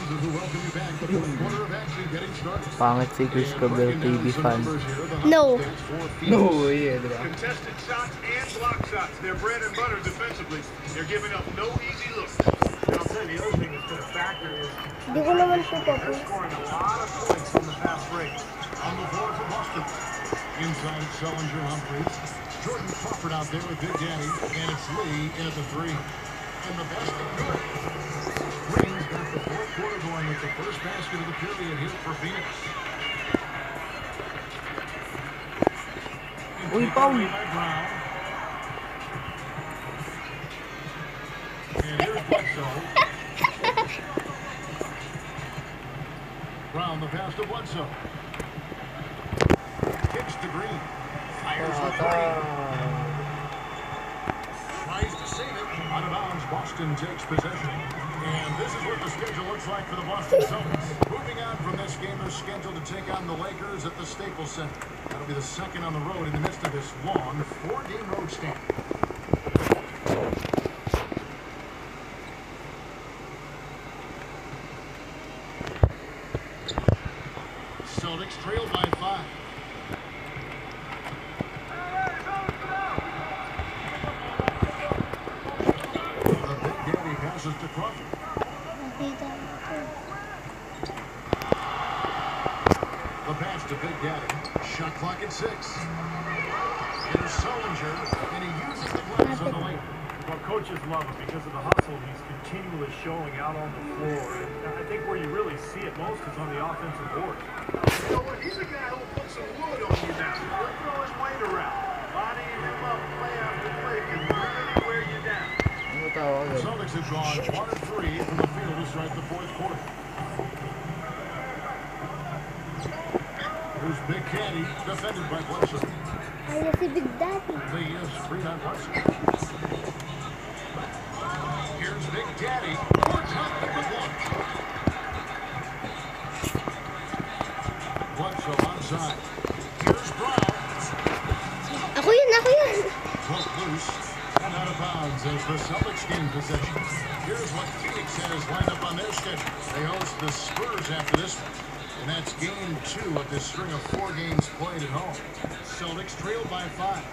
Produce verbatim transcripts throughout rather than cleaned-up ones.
Pangit si Chris Cabello, T V fan. No. No way, di ba? Contested shots and block shots. They're bread and butter defensively. They're giving up no easy looks. And I'll tell you, the other thing that's been a factor is Di ko naman po po. they're scoring a lot of points from the fast break. On the floor for Boston. Inside Sullinger, Humphries. Jordan Crawford out there with Big Daddy. And it's Lee in at the three. And the basket good. Green's got the fourth quarter going with the first basket of the period here for Phoenix. Uy, Paul! And here's Bledsoe. Brown, the pass to Bledsoe. Kicks to Green. Fires the three. Tries to save it. Out of bounds, Boston takes possession. And this is what the schedule looks like for the Boston Celtics. Moving on from this game, they're scheduled to take on the Lakers at the Staples Center. That'll be the second on the road in the midst of this long four-game road stand. Celtics trail by five. The Big Daddy passes to Crawford. The pass to Big Daddy. Shot clock at six. Here's Sullinger, and he uses the gloves on the lane. Well, coaches love him because of the hustle he's continually showing out on the floor. And I think where you really see it most is on the offensive board. You know what? He's a guy who will put some wood on you now. He'll throw his weight around. Bodying him up play after play can really wear you down. The Celtics have gone one and three from the field to start the fourth quarter. Here's Big Caddy, defended by Bledsoe. Ay, si Big Daddy. Lee is free on Bledsoe. Here's Big Daddy. More top with one. Bledsoe onside. Here's Brown. Ako yun, ako yun. Broke loose and out of bounds as the Celtics gain possession. Here's what Phoenix has lined up on their schedule. They host the Spurs after this one. And that's game two of this string of four games played at home. Celtics trail by five.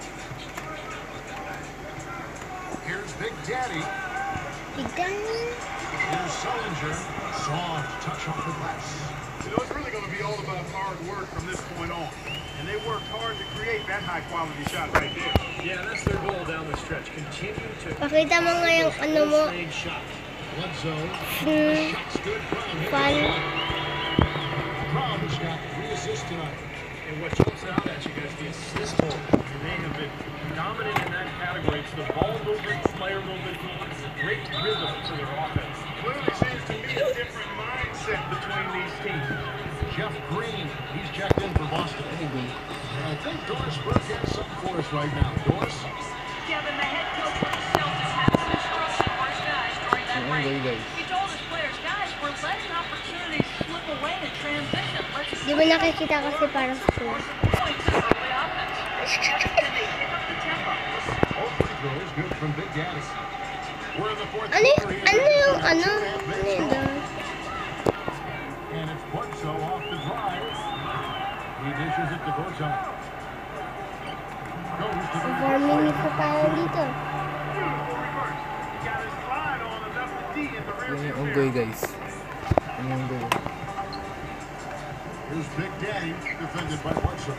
Here's Big Daddy. Big Daddy. Here's Sullinger. Soft touch off the glass. You know, it's really going to be all about hard work from this point on. And they worked hard to create that high-quality shot right there. Yeah, that's their goal down the stretch. Continue to Pakita mo nga yung ano mo. Bledsoe. Hmm. Shot's good. Brown. Fun. Brown's got three assists tonight. And what jumps out at you guys, the assist total. And they have been dominant in that category. It's the ball movement, player movement, great rhythm to their offense. Clearly seems to be a different mindset between these teams. Jeff Green, he's checked in for Boston. And I think Doris Burke has something for us right now. Doris? Kevin, the head coach of the Celtics had some instruction for his guys during that break. He told his players, guys, we're letting opportunities slip away in transition. Let's Di ba nakikita kasi parang school? score some points in early offense. Kevin, can they pick up the tempo? All free throws good from Big Daddy. We're in the fourth Ano, quarter here. ano yung Two ano? and a half Ano minutes yun gone. doon? And it's Bledsoe off the drive. He dishes it to Gorton. Goes to the four minutes pa tayo dito. Got his slide on enough to D in the rear Yan view yung mirror. unggoy, guys. Yan yung unggoy. Here's Big Daddy, defended by Bledsoe.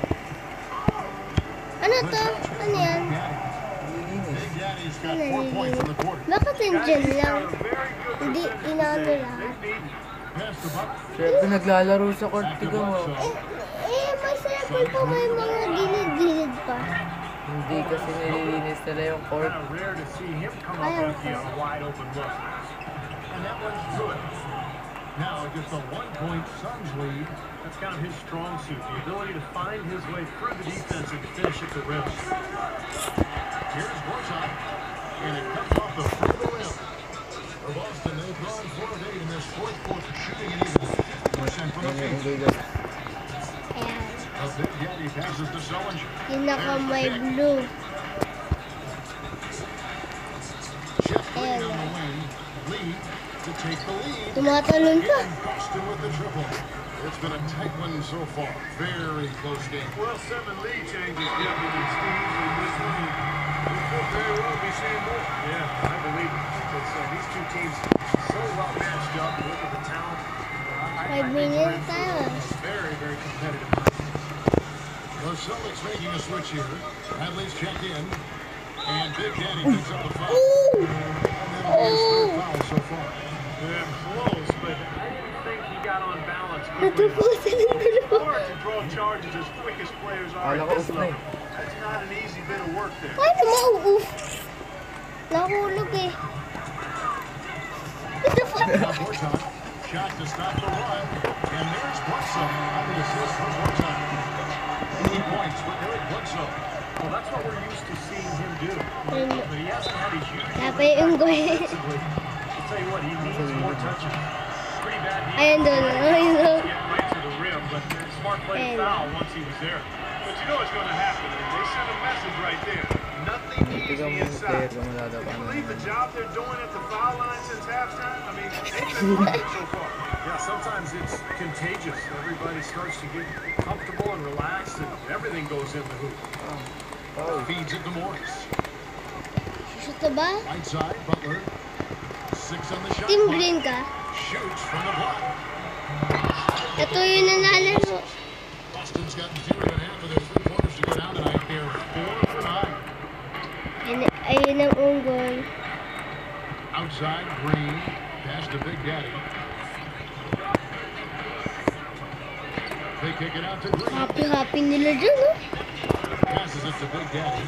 Ano to? Ano yan? Big Daddy's got four points in the quarter. Bakit nandyan lang? Hindi inaano lahat. Pass the buck. Siyempre, naglalaro sa court. Back to Tiga mo. Bledsoe. Eh, may sample pa may mga gilid-gilid pa. Hindi kasi nililinis nila yung court. Kind of rare to see him come up Ayaw empty ko. on a wide open look. And that one's good. Now just a one-point Suns lead. That's kind of his strong suit, the ability to find his way through the defense and finish at the rim. Here's Gorton. And it comes off the front of the rim. For Boston, they've gone four of eight in this fourth quarter, shooting an even percent from the Yan yung field. unggoy, guys. Ayan. A Big Daddy passes to Sullinger. Yung naka may blue. Jeff Green Ayan. on the wing. Lee to take the lead. Tumatalon pa. And Boston with the triple. It's been a tight one so far. Very close game. Well, seven lead changes definitely Steve in this one. We could very well be seeing more. Yeah, I believe it. Because uh, these two teams so well matched up. Look at the talent. Uh, I, Five I think minutes we're in tayo. for a very, very competitive night. The Celtics making a switch here. Hadley's checked in. And Big Daddy picks up the foul. Ooh! And that'll be his third foul so far. Yeah, close, but I didn't think he got on balance quickly. Natupusan ng dalawa. Hard to draw charges as quick as players are Kala at ko this off na level. eh. That's not an easy bit of work there. Ay, mauuf. Nahulog eh. What the fuck? Now Borton, shot to stop the run. And there's Bledsoe on the assist from Borton. Eight points for Eric Bledsoe. Well, that's what we're used to seeing him do. Ayun. But he hasn't had a huge Dapat yung goal. defensively. I'll tell you what, he needs more touches. Pretty bad defense. Ayun doon. Ayun doon. Getting right to the rim, but smart play to Ayun. foul once he was there. But you know what's going to happen. They sent a message right there. Nothing Hindi ka easy mo player inside. ka malalaban. Can you believe the job they're doing at the foul line since halftime? I mean, they've been working so far. Yeah, sometimes it's contagious. Everybody starts to get comfortable and relaxed, and everything goes in the hoop. Foul. Feeds it to Morris. Shoot na ba? Right side, Butler. Six on the shot Team clock. green ka? Shoots from the block. Ito yung nanalo. Boston's gotten two and a half of their three quarters to go down tonight. They're four for nine. Ayun, ayun ang unggol. Outside, Green. Pass to Big Daddy. They kick it out to Green. Happy-happy nila dyan, oh. Passes it to Big Daddy.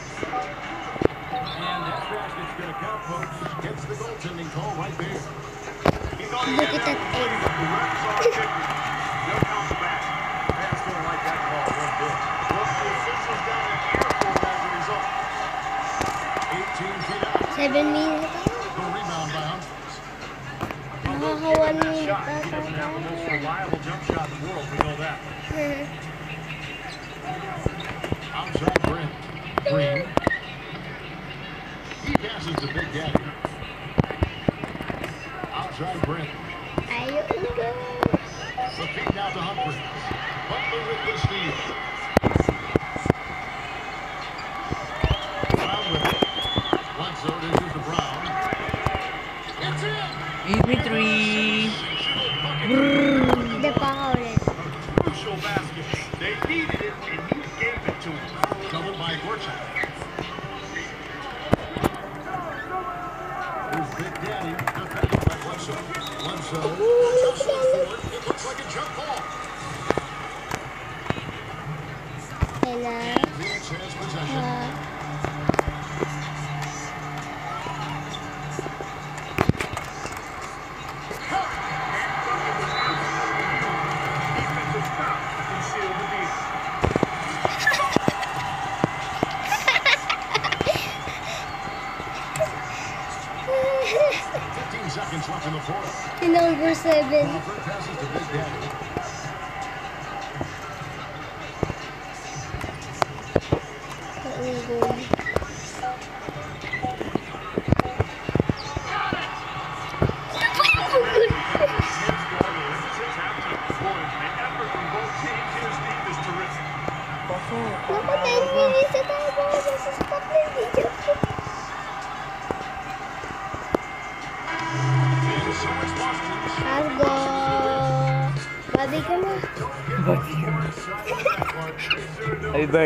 And that basket's going to count, folks. Gets the goaltending call right there. He thought he Look had at that that one egg. but the refs are fifty. They'll count the back. Fans don't like that call one bit. Well, the officials got an earful as a result. eighteen feet out. Seven minutes. The rebound by Humphries. Nakakawan That minutes shot, pa he doesn't have the most reliable jump shot in the world. We know that. Outside, Brent. Green. He passes to Big Daddy. Outside, Brent. Ayun, unggol. The feed now to Humphries. Butler with the steal. Brown with it. Bledsoe dishes to Brown. It's in! Give me three. Hindi pa ako ulit. Crucial basket. They needed it, and he gave it to him. Doubled by Borchak. Here's Big Daddy, defended by Bledsoe. Bledsoe. Bledsoe forward. It looks like a jump ball. Ayun na. Phoenix has possession. Ah. Defensive foul to conceal the deal. fifteen seconds left in the fourth. Si number seven. Crawford passes to Big Daddy. Unggol. Naku, ten minutes na tayo ba? Sa stop na yung video. And so it's Boston's. Argo. Body ka na. Ay,